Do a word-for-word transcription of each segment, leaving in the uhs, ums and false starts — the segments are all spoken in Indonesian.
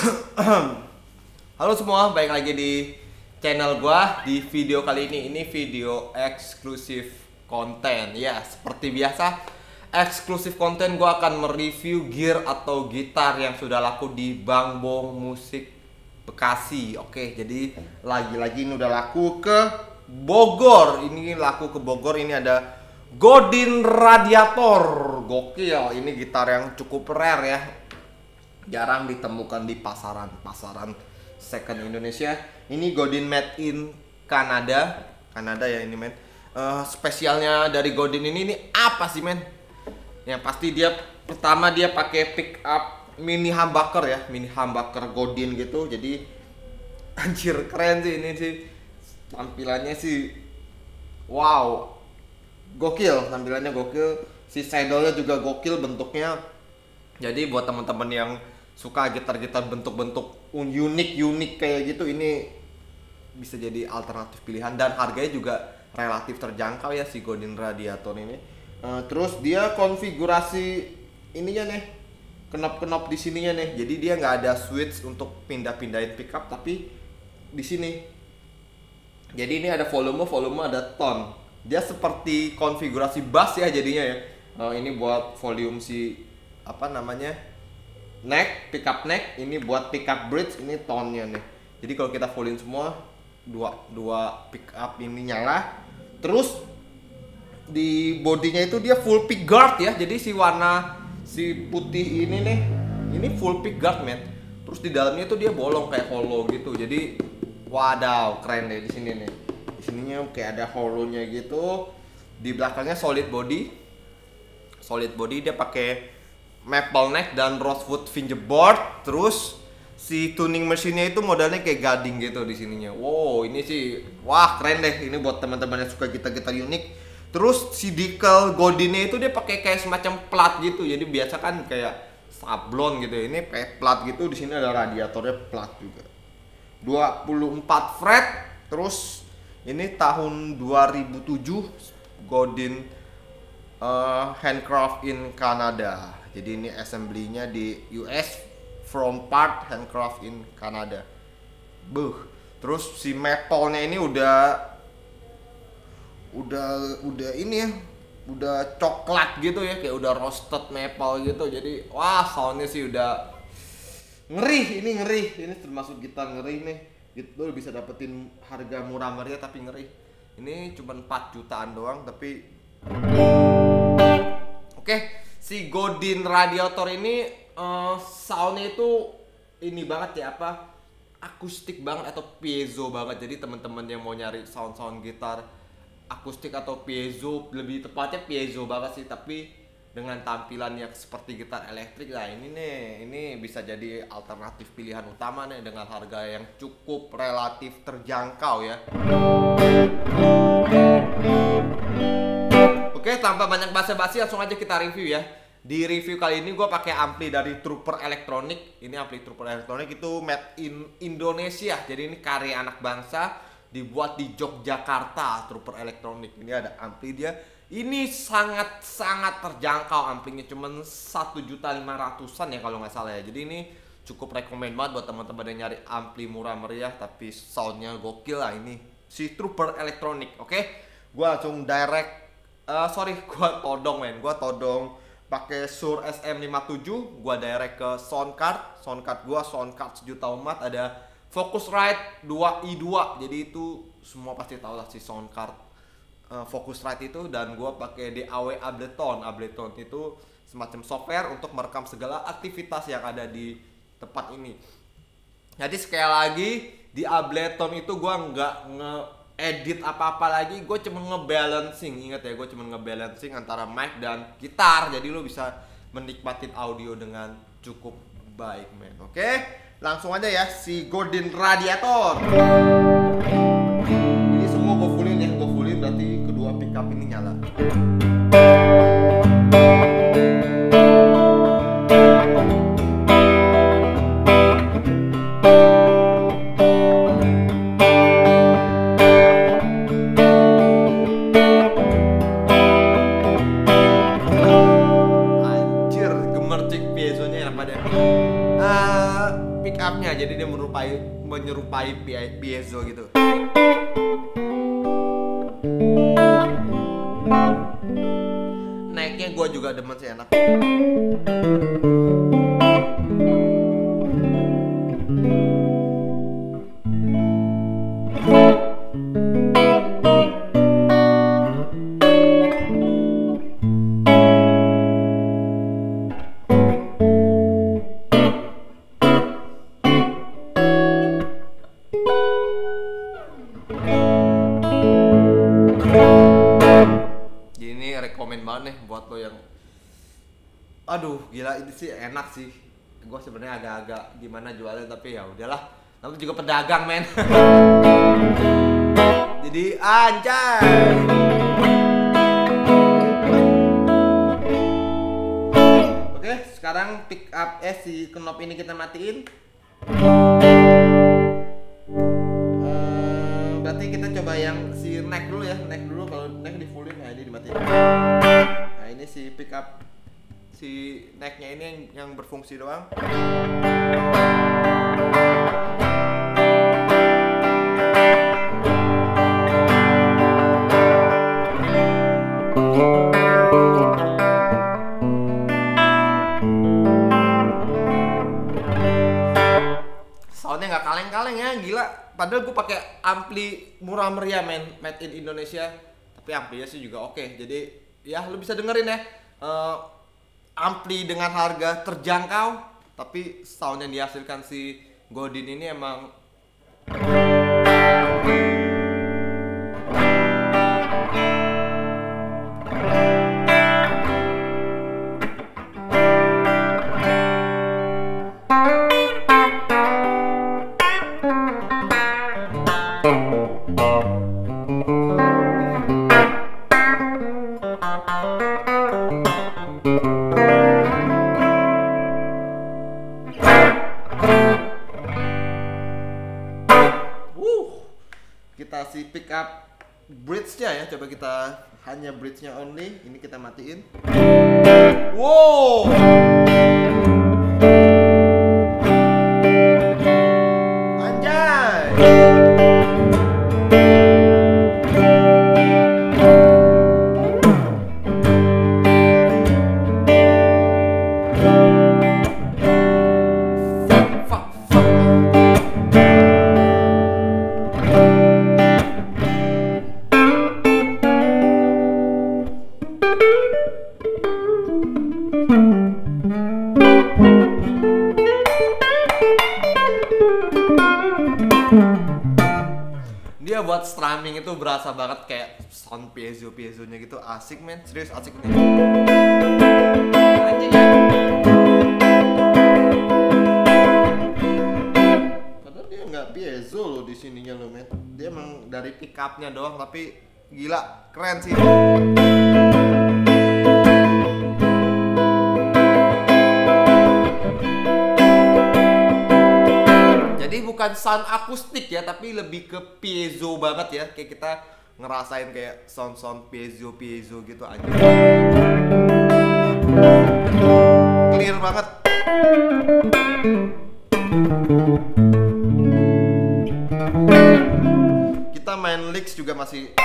Halo semua, balik lagi di channel gua. Di video kali ini, ini video eksklusif konten. Ya, seperti biasa, eksklusif konten gua akan mereview gear atau gitar yang sudah laku di Bang Bong Musik Bekasi. Oke, jadi lagi-lagi ini udah laku ke Bogor. Ini laku ke Bogor, ini ada Godin Radiator. Gokil, ini gitar yang cukup rare ya. Jarang ditemukan di pasaran-pasaran second Indonesia. Ini Godin made in Kanada. Kanada ya ini men. Uh, spesialnya dari Godin ini ini apa sih men? Yang pasti dia pertama dia pakai pick up mini humbucker ya, mini humbucker Godin gitu. Jadi anjir keren sih ini sih. Tampilannya sih wow. Gokil, tampilannya gokil. Si saddle-nya juga gokil bentuknya. Jadi buat teman-teman yang suka gitar-gitar bentuk-bentuk unik-unik kayak gitu, ini bisa jadi alternatif pilihan dan harganya juga relatif terjangkau ya si Godin Radiator ini. Uh, terus dia konfigurasi ininya nih, knop-knop di sininya nih. Jadi dia nggak ada switch untuk pindah-pindahin pickup, tapi di sini. Jadi ini ada volume, volume ada tone. Dia seperti konfigurasi bass ya jadinya ya. Uh, ini buat volume si apa namanya? Neck, pickup neck, ini buat pickup bridge, ini tone-nya nih. Jadi kalau kita volume semua dua dua pickup ini nyala. Terus di bodinya itu dia full pick guard ya. Jadi si warna si putih ini nih, ini full pick guard men. Terus di dalamnya itu dia bolong kayak hollow gitu. Jadi wadaw, keren deh di sini nih. Di sininya kayak ada hollow-nya gitu. Di belakangnya solid body. Solid body dia pakai maple neck dan rosewood fingerboard. Terus si tuning mesinnya itu modelnya kayak gading gitu di sininya. Wow, ini sih wah keren deh. Ini buat teman-teman yang suka gitar-gitar unik. Terus si decal Godinnya itu dia pakai kayak semacam plat gitu. Jadi biasa kan kayak sablon gitu. Ini kayak plat gitu. Di sini ada radiatornya plat juga. dua puluh empat fret. Terus ini tahun dua ribu tujuh Godin uh, handcraft in Canada. Jadi ini assembly-nya di U S from part handcraft in Canada. Buh. Terus si maple-nya ini udah udah udah ini ya, udah coklat gitu ya, kayak udah roasted maple gitu. Jadi wah soundnya sih udah ngeri, ini ngeri. Ini termasuk gitar ngeri nih. Gitu bisa dapetin harga murah meriah tapi ngeri. Ini cuma empat jutaan doang tapi oke. Okay. Si Godin Radiator ini uh, soundnya itu ini banget ya apa akustik banget atau piezo banget. Jadi teman-teman yang mau nyari sound-sound gitar akustik atau piezo, lebih tepatnya piezo banget sih, tapi dengan tampilan yang seperti gitar elektrik. Nah ini nih, ini bisa jadi alternatif pilihan utama nih dengan harga yang cukup relatif terjangkau ya. Oke, tanpa banyak basa-basi langsung aja kita review ya. Di review kali ini gue pakai ampli dari Trooper Electronic. Ini ampli Trooper Electronic itu made in Indonesia. Jadi ini karya anak bangsa, dibuat di Yogyakarta. Trooper Electronic. Ini ada ampli dia. Ini sangat-sangat terjangkau amplinya, cuman satu juta lima ratusan ya kalau nggak salah ya. Jadi ini cukup rekomend banget buat teman-teman yang nyari ampli murah meriah tapi soundnya gokil lah ini. Si Trooper Electronic. Oke, gue langsung direct. Uh, sorry, gua todong men, gua todong pakai Shure S M lima tujuh, gua direct ke sound card, sound card gua sound card sejuta umat, ada Focusrite dua i dua, jadi itu semua pasti tahu lah si sound card uh, Focusrite itu, dan gua pakai D A W Ableton, Ableton itu semacam software untuk merekam segala aktivitas yang ada di tempat ini. Jadi sekali lagi di Ableton itu gua nggak nge edit apa-apa lagi, gue cuma ngebalancing. Ingat ya, gue cuma ngebalancing antara mic dan gitar. Jadi lo bisa menikmatin audio dengan cukup baik men. Oke, langsung aja ya si Godin Radiator. Ini semua gue fullin ya, gue fullin berarti kedua pickup ini nyala. pick up-nya, jadi dia menyerupai menyerupai piezo gitu. Naiknya gue juga demen sih, enak. Rekomen banget nih buat lo yang, aduh gila ini sih enak sih. Gue sebenarnya agak-agak gimana jualnya, tapi ya udahlah, namanya juga pedagang men. Jadi anjay. Oke, sekarang pick up eh si knob ini kita matiin. Hmm, berarti kita coba yang si neck dulu ya, neck dulu. Kalau neck di fullin, nah ini dimatiin. Nah ini si pick up si necknya ini yang, yang berfungsi doang. Soundnya nggak kaleng-kaleng ya, gila. Padahal gue pakai ampli murah meriah men, made in Indonesia. Tapi amplinya sih juga oke. Jadi ya lu bisa dengerin ya. Uh, ampli dengan harga terjangkau, tapi sound yang dihasilkan si Godin ini emang kita si pick up bridge-nya ya, coba kita hanya bridge-nya only, ini kita matiin. Wow, anjay. Dia buat strumming itu berasa banget kayak sound piezo piezonya gitu, asik men, serius asik nih. Anjing ya. Padahal dia nggak piezo loh di sininya lo men, dia emang dari pick up-nya doang, tapi gila keren sih. Bukan sound akustik ya, tapi lebih ke piezo banget ya, kayak kita ngerasain kayak sound-sound piezo piezo gitu aja. Clear banget. Kita main licks juga masih.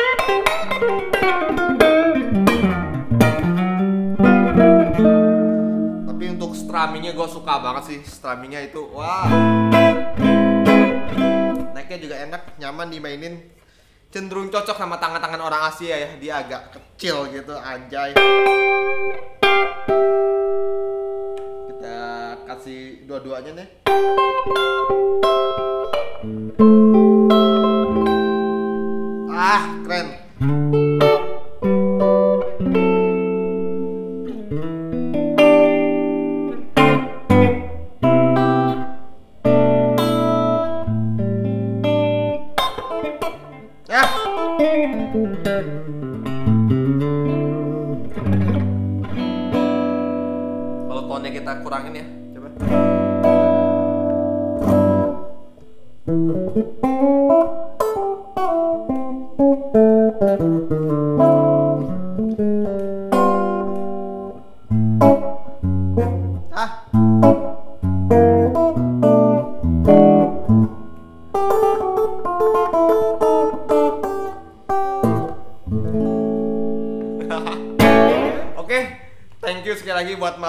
Tapi untuk strummingnya gue suka banget sih, strummingnya itu wah. Naiknya juga enak, nyaman dimainin. Cenderung cocok sama tangan-tangan orang Asia ya, dia agak kecil gitu, anjay. Kita kasih dua-duanya nih. Ah, keren. Kalau tone kita kurangin ya, coba. Ah.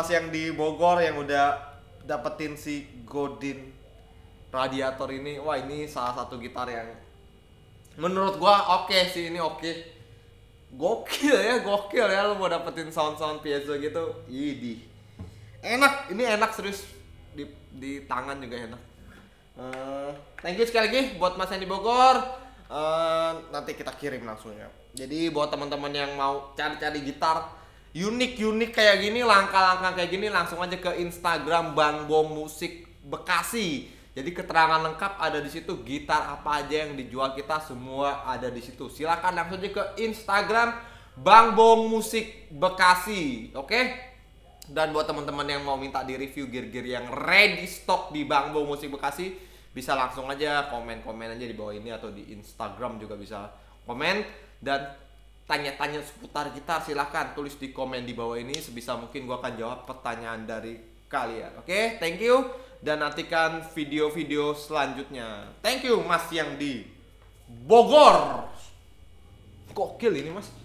Mas yang di Bogor yang udah dapetin si Godin Radiator ini. Wah, ini salah satu gitar yang menurut gua oke okay sih, ini oke. Okay. Gokil ya, gokil ya lu mau dapetin sound-sound piezo gitu. Idih. Enak, ini enak serius. Di di tangan juga enak. Uh, thank you sekali lagi buat Mas yang di Bogor. Uh, nanti kita kirim langsung ya. Jadi buat teman-teman yang mau cari-cari gitar unik-unik kayak gini, langkah-langkah kayak gini, langsung aja ke Instagram Bang Bom Musik Bekasi. Jadi keterangan lengkap ada di situ, gitar apa aja yang dijual kita semua ada di situ. Silakan langsung aja ke Instagram Bang Bom Musik Bekasi, oke? Dan buat teman-teman yang mau minta di review gear-gear yang ready stock di Bang Bom Musik Bekasi, bisa langsung aja komen-komen aja di bawah ini atau di Instagram juga bisa komen. Dan tanya-tanya seputar gitar silahkan tulis di komen di bawah ini, sebisa mungkin gua akan jawab pertanyaan dari kalian. Oke, thank you dan nantikan video-video selanjutnya. Thank you Mas yang di Bogor. Gokil ini Mas.